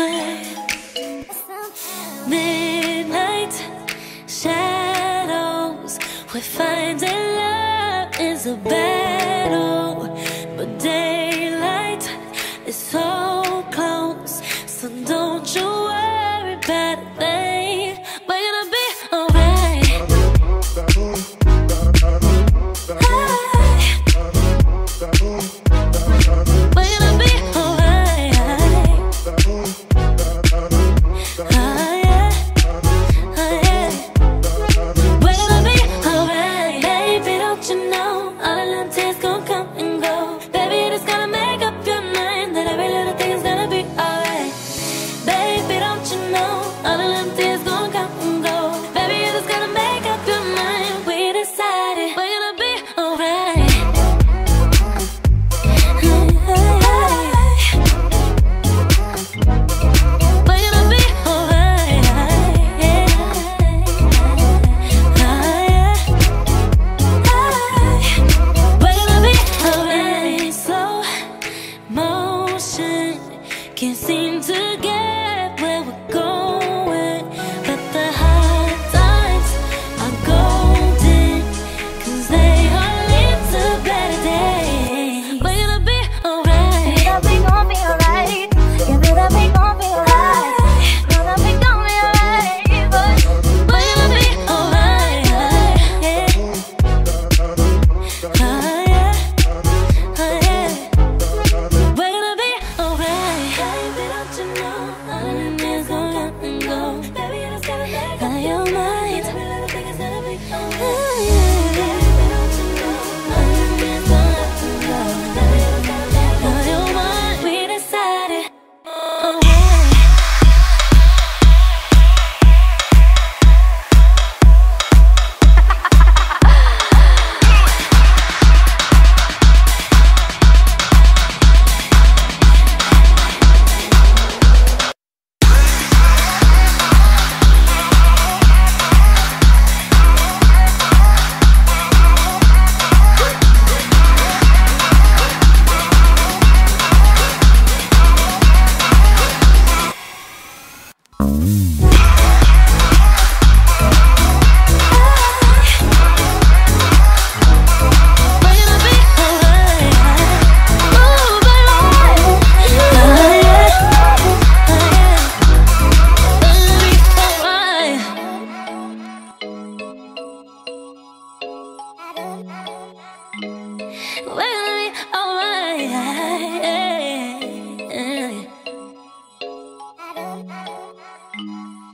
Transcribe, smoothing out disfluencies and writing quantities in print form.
Midnight shadows, we're finding love is a battle, but daylight is so close. So don't you worry about a thing. We're gonna be alright. We're gonna be alright. We're gonna be alright. Baby, don't you know all of them tears gon' come and go. Baby, you just gotta make up your mind that every little thing is gonna be alright. Baby, don't you know all of them tears gon' come and go. Baby, you just gotta make up your mind. We decided we're gonna be alright. We're gonna be alright. We're gonna be alright. Slow motion can't seem to get where we're going, but the hard times are golden, 'cause they all lead to better days. We're gonna be alright. Yeah, we gon' be alright. Yeah, we gon' be alright. Know that we gon' be alright. But We're gonna be alright. We're gonna be alright. Baby, don't you know all of them years gon' come and go. Baby, you just gotta make up your mind. Every little thing is gonna be alright. Baby, don't you know all of them years gon' come and go. Baby, you just gotta make up your mind. We decided alright. We're gonna be alright.